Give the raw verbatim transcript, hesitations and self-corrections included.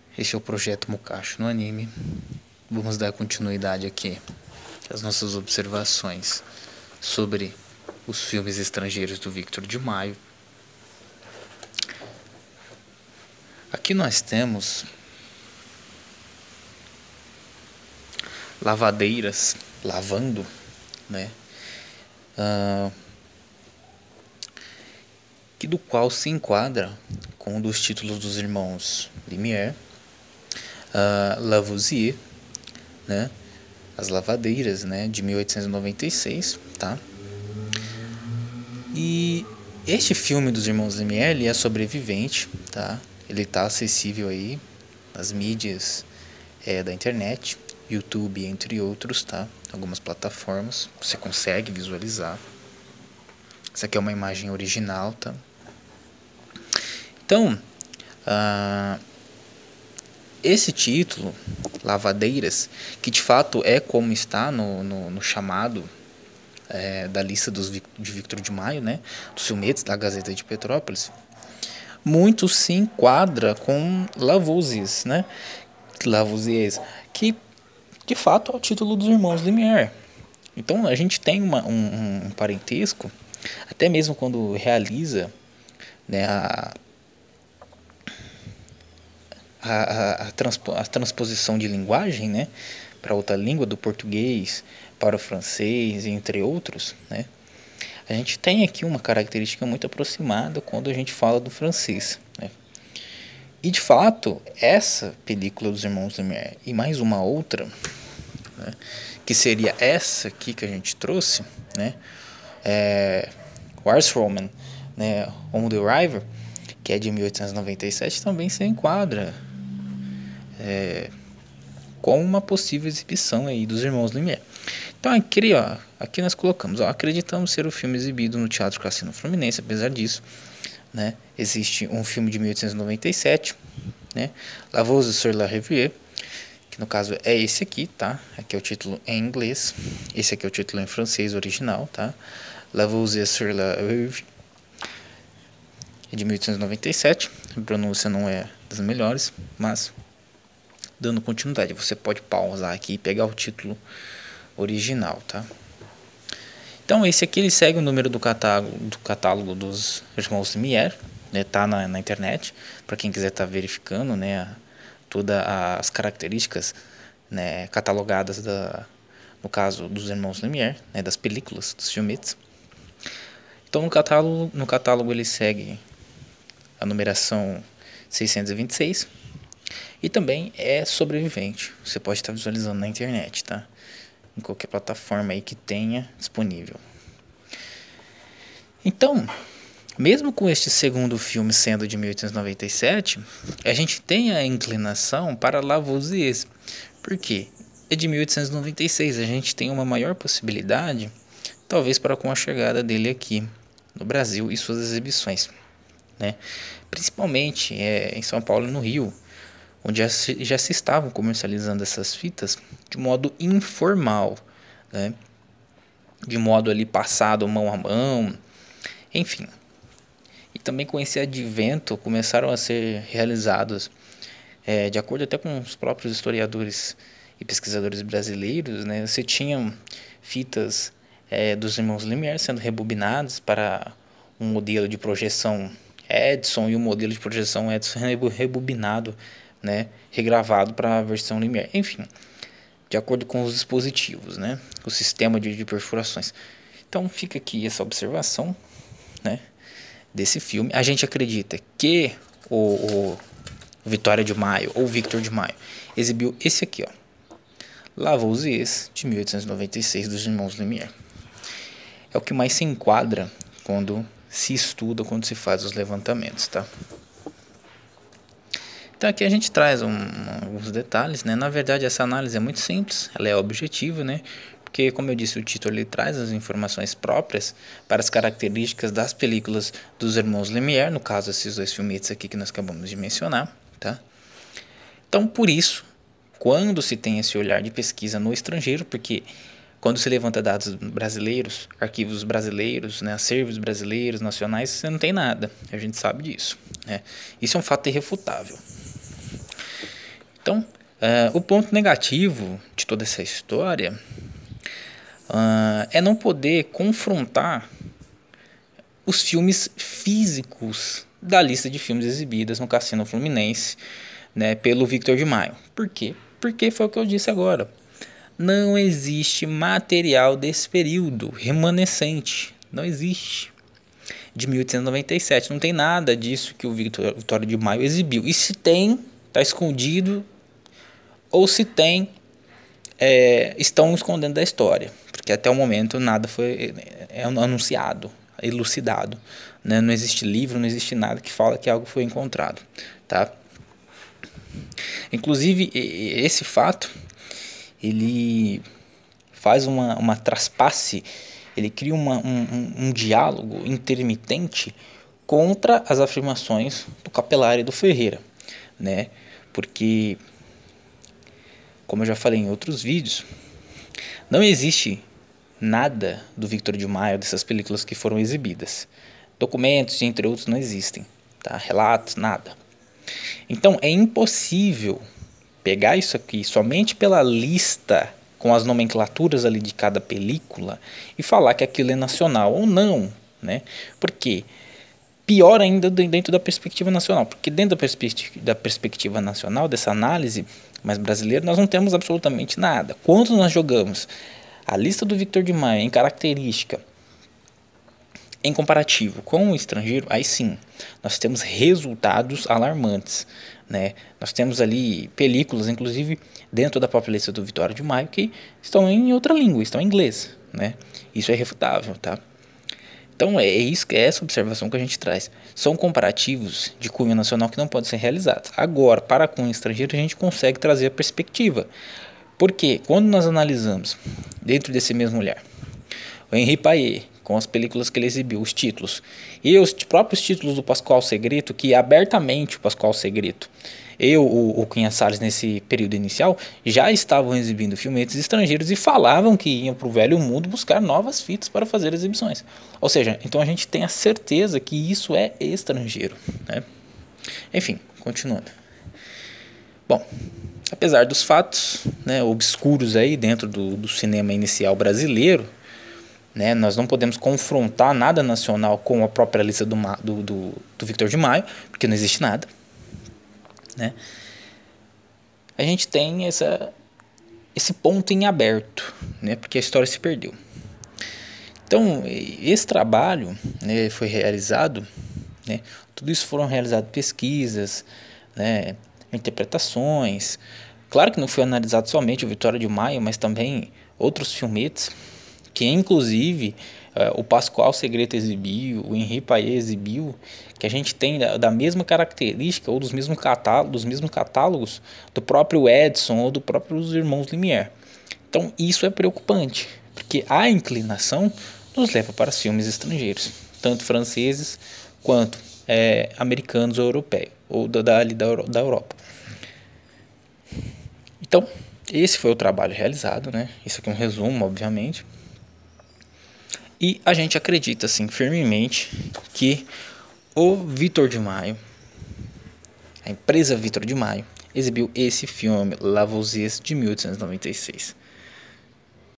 Este é o Projeto Mukashi no Anime. Vamos dar continuidade aqui às nossas observações sobre os filmes estrangeiros do Victor de Maio. Aqui nós temos lavadeiras lavando, né? Uh, que do qual se enquadra com um dos títulos dos irmãos Lumière, uh, Lavoisier, né? As lavadeiras, né? De mil oitocentos e noventa e seis, tá? E este filme dos irmãos Lumière, ele é sobrevivente, tá? Ele tá acessível aí nas mídias é, da internet, YouTube, entre outros, tá? Algumas plataformas, você consegue visualizar. Essa aqui é uma imagem original, tá? Então, uh, esse título, Lavadeiras, que de fato é como está no, no, no chamado é, da lista dos, de Victor de Maio, né? Dos filmetes da Gazeta de Petrópolis, muito se enquadra com Lavoisier, né? Lavoisier, que de fato é o título dos irmãos Lumière. Então a gente tem uma, um, um parentesco, até mesmo quando realiza, né, a, a, a, transpo, a transposição de linguagem, né, para outra língua, do português para o francês, entre outros, né. A gente tem aqui uma característica muito aproximada quando a gente fala do francês, né? E de fato, essa película dos irmãos Lumière e mais uma outra, né, que seria essa aqui que a gente trouxe, né, é, Wars Roman, né, On the River, que é de mil oitocentos e noventa e sete, também se enquadra é, com uma possível exibição aí dos irmãos Lumière. Então aqui, ó, aqui nós colocamos, ó, acreditamos ser o filme exibido no Teatro Cassino Fluminense. Apesar disso, né, existe um filme de mil oitocentos e noventa e sete, né, Lavoisier sur la Rivière, que no caso é esse aqui, tá? Aqui é o título em inglês, esse aqui é o título em francês original, tá? Lavoisier sur la Rivière, é de mil oitocentos e noventa e sete, a pronúncia não é das melhores, mas dando continuidade, você pode pausar aqui e pegar o título original, tá? Então esse aqui ele segue o número do catálogo, do catálogo dos irmãos Lumière, né? Tá na, na internet, para quem quiser estar tá verificando, né, todas as características, né, catalogadas da, no caso dos irmãos Lumière, né, das películas, dos filmetes. Então no catálogo, no catálogo ele segue a numeração seiscentos e vinte e seis e também é sobrevivente. Você pode estar visualizando na internet, tá? Em qualquer plataforma aí que tenha disponível. Então, mesmo com este segundo filme sendo de mil oitocentos e noventa e sete, a gente tem a inclinação para Lavoisier. Por quê? É de mil oitocentos e noventa e seis, a gente tem uma maior possibilidade, talvez para com a chegada dele aqui no Brasil e suas exibições, né? Principalmente é, em São Paulo e no Rio, onde já se, já se estavam comercializando essas fitas de modo informal, né? De modo ali passado mão a mão, enfim. E também com esse advento começaram a ser realizados, é, de acordo até com os próprios historiadores e pesquisadores brasileiros, né? Você tinha fitas é, dos irmãos Lumière sendo rebobinadas para um modelo de projeção Edison e um modelo de projeção Edison rebobinado, né, regravado para a versão Lumière. Enfim, de acordo com os dispositivos, né, o sistema de, de perfurações. Então fica aqui essa observação, né, desse filme. A gente acredita que o, o Vitória de Maio ou Victor de Maio exibiu esse aqui, ó, Lavoisier, de mil oitocentos e noventa e seis, dos irmãos Lumière. É o que mais se enquadra quando se estuda, quando se faz os levantamentos, tá? Então aqui a gente traz um, alguns detalhes, né? Na verdade essa análise é muito simples, ela é objetiva, né? Porque, como eu disse, o título ele traz as informações próprias para as características das películas dos irmãos Lumière, no caso esses dois filmetes aqui que nós acabamos de mencionar, tá? Então por isso, quando se tem esse olhar de pesquisa no estrangeiro, porque quando se levanta dados brasileiros, arquivos brasileiros, né, acervos brasileiros, nacionais, você não tem nada. A gente sabe disso, né? Isso é um fato irrefutável. Então, uh, o ponto negativo de toda essa história uh, é não poder confrontar os filmes físicos da lista de filmes exibidas no Cassino Fluminense, né, pelo Victor de Maio. Por quê? Porque foi o que eu disse agora. Não existe material desse período remanescente. Não existe. De mil oitocentos e noventa e sete. Não tem nada disso que o Victor, Victor de Maio exibiu. E se tem, está escondido. Ou se tem, é, estão escondendo da história. Porque até o momento nada foi é, anunciado, elucidado. Né? Não existe livro, não existe nada que fala que algo foi encontrado. Tá? Inclusive, esse fato, ele faz uma, uma traspasse, ele cria uma, um, um, um diálogo intermitente contra as afirmações do Capelari e do Ferreira, né? Porque, como eu já falei em outros vídeos, não existe nada do Victor de Maio, dessas películas que foram exibidas. Documentos, entre outros, não existem, tá? Relatos, nada. Então, é impossível pegar isso aqui somente pela lista com as nomenclaturas ali de cada película e falar que aquilo é nacional ou não, né? Porque pior ainda dentro da perspectiva nacional, porque dentro da perspectiva, da perspectiva nacional, dessa análise mais brasileira, nós não temos absolutamente nada. Quando nós jogamos a lista do Victor de Maio em característica, em comparativo com o estrangeiro, aí sim, nós temos resultados alarmantes, né? Nós temos ali películas, inclusive dentro da própria lista do Victor de Maio, que estão em outra língua, estão em inglês, né? Isso é irrefutável, tá? Então é isso, é essa observação que a gente traz. São comparativos de cunho nacional que não podem ser realizados. Agora, para cunho estrangeiro, a gente consegue trazer a perspectiva. Porque quando nós analisamos, dentro desse mesmo olhar, o Henri Payet, com as películas que ele exibiu, os títulos, e os próprios títulos do Pascoal Segreto, que abertamente o Pascoal Segreto e o, o Cunha Salles, nesse período inicial, já estavam exibindo filmetes estrangeiros e falavam que iam para o velho mundo buscar novas fitas para fazer exibições. Ou seja, então a gente tem a certeza que isso é estrangeiro, né? Enfim, continuando. Bom, apesar dos fatos, né, obscuros aí dentro do, do cinema inicial brasileiro, né, nós não podemos confrontar nada nacional com a própria lista do, do, do, do Victor de Maio, porque não existe nada, né? A gente tem essa, esse ponto em aberto, né, porque a história se perdeu. Então, esse trabalho, né, foi realizado, né, tudo isso foram realizadas pesquisas, né, interpretações. Claro que não foi analisado somente o Victor de Maio, mas também outros filmetes, que inclusive uh, o Pascoal Segreto exibiu, o Henri Payet exibiu, que a gente tem da, da mesma característica ou dos mesmos catálogos, dos mesmos catálogos do próprio Edson ou do próprios irmãos Lumière. Então isso é preocupante, porque a inclinação nos leva para filmes estrangeiros, tanto franceses quanto é, americanos ou europeus, ou da, da, da, da Europa. Então, esse foi o trabalho realizado, né? Isso aqui é um resumo, obviamente. E a gente acredita, assim, firmemente que o Victor de Maio, a empresa Victor de Maio, exibiu esse filme, Lavoisier, de mil oitocentos e noventa e seis.